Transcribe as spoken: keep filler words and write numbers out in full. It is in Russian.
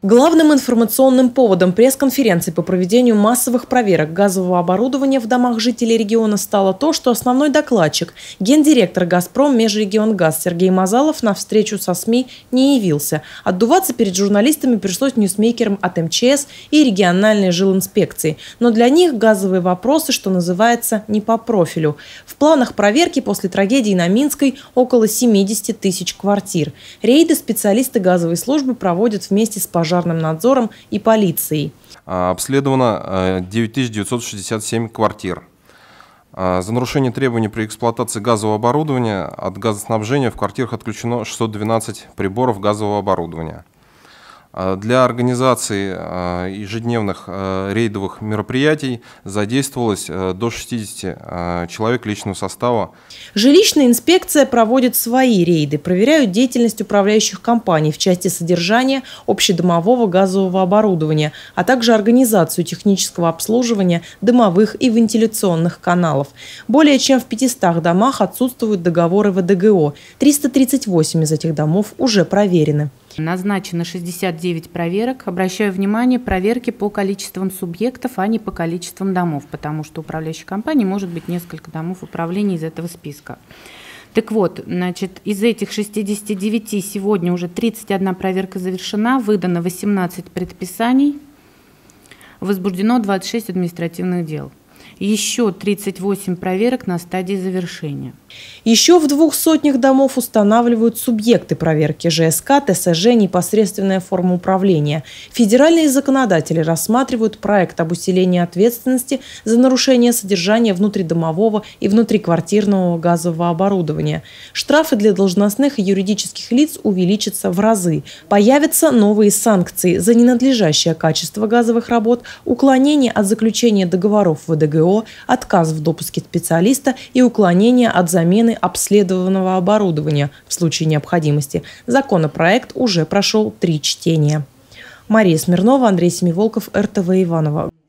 Главным информационным поводом пресс-конференции по проведению массовых проверок газового оборудования в домах жителей региона стало то, что основной докладчик, гендиректор «Газпром» Межрегионгаз Сергей Мазалов на встречу со СМИ не явился. Отдуваться перед журналистами пришлось ньюсмейкерам от эм че эс и региональной жилинспекции. Но для них газовые вопросы, что называется, не по профилю. В планах проверки после трагедии на Минской около семидесяти тысяч квартир. Рейды специалисты газовой службы проводят вместе с пожарными пожарным надзором и полицией. Обследовано девять тысяч девятьсот шестьдесят семь квартир. За нарушение требований при эксплуатации газового оборудования от газоснабжения в квартирах отключено шестьсот двенадцать приборов газового оборудования. Для организации ежедневных рейдовых мероприятий задействовалось до шестидесяти человек личного состава. Жилищная инспекция проводит свои рейды, проверяют деятельность управляющих компаний в части содержания общедомового газового оборудования, а также организацию технического обслуживания дымовых и вентиляционных каналов. Более чем в пятистах домах отсутствуют договоры вэ дэ гэ о. триста тридцать восемь из этих домов уже проверены. Назначено шестьдесят девять проверок. Обращаю внимание, проверки по количествам субъектов, а не по количествам домов, потому что у управляющей компании может быть несколько домов управления из этого списка. Так вот, значит, из этих шестидесяти девяти сегодня уже тридцать одна проверка завершена, выдано восемнадцать предписаний, возбуждено двадцать шесть административных дел. Еще тридцать восемь проверок на стадии завершения. Еще в двух сотнях домов устанавливают субъекты проверки: жэ эс ка, тэ эс жэ, непосредственная форма управления. Федеральные законодатели рассматривают проект об усилении ответственности за нарушение содержания внутридомового и внутриквартирного газового оборудования. Штрафы для должностных и юридических лиц увеличатся в разы. Появятся новые санкции за ненадлежащее качество газовых работ, уклонение от заключения договоров вэ дэ гэ о, отказ в допуске специалиста и уклонение от замены обследованного оборудования в случае необходимости. Законопроект уже прошел три чтения. Мария Смирнова, Андрей Семиволков, эр тэ вэ Иваново.